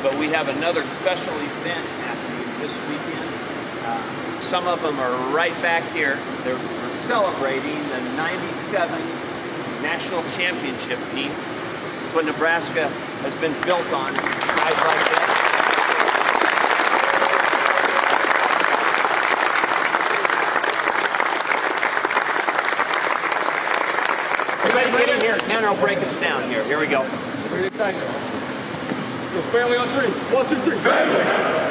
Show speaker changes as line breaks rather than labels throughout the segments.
but we have another special event happening this weekend. Some of them are right back here. We're celebrating the '97 National Championship team. It's what Nebraska has been built on. Guys like that. Everybody get in here. Tanner will break us down here. Here we go.
We're excited. Go family on three. 1, 2, 3. Family!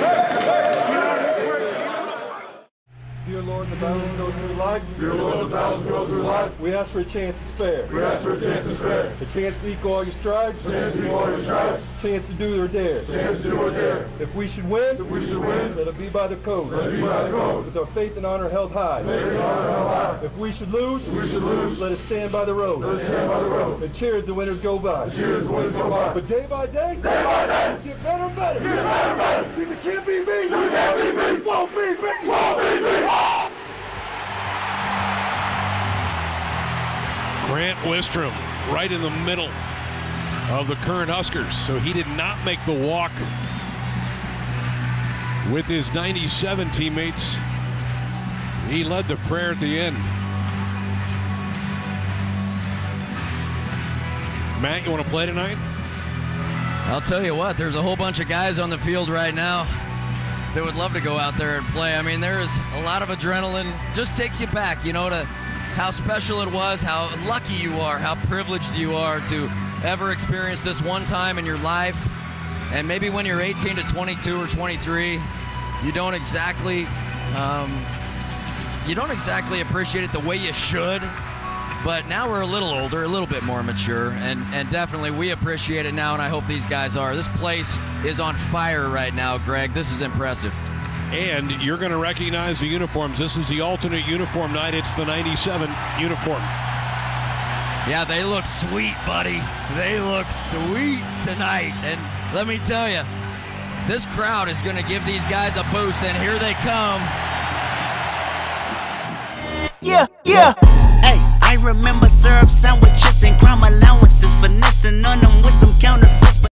Dear Lord, the battles we go through life.
Dear Lord, the battles we go through life.
We ask for a chance to spare.
We ask for a chance to spare.
A chance to equal all your stripes.
A chance to equal all your stripes.
A chance to do or dare.
A chance to do or dare.
If we should win,
let
it be by the code.
Let it be by the code.
With our faith and honor held high.
Faith and honor held high.
If we should lose,
let
us stand by the road.
Let us stand by the road.
And cheer as the winners go by.
Cheers as the winners go by.
But day by day, get better and better.
Get better and better.
Think it can't be me.
You can't be me.
Won't be me.
Won't be me.
Grant Wistrom right in the middle of the current Huskers, so he did not make the walk with his '97 teammates. He led the prayer at the end. Matt, you want to play tonight?
I'll tell you what, there's a whole bunch of guys on the field right now that would love to go out there and play. I mean, there is a lot of adrenaline. Just takes you back, you know, to how special it was, how lucky you are, how privileged you are to ever experience this one time in your life. And maybe when you're 18 to 22 or 23, you don't exactly appreciate it the way you should. But now we're a little older, a little bit more mature, and definitely we appreciate it now, and I hope these guys are. This place is on fire right now, Greg. This is impressive.
And you're going to recognize the uniforms. This is the alternate uniform night. It's the '97 uniform.
Yeah, they look sweet, buddy. They look sweet tonight. And let me tell you, this crowd is going to give these guys a boost, and here they come.
Yeah, yeah. Hey, I remember syrup sandwiches and crime allowances, finessing on them with some counterfeits.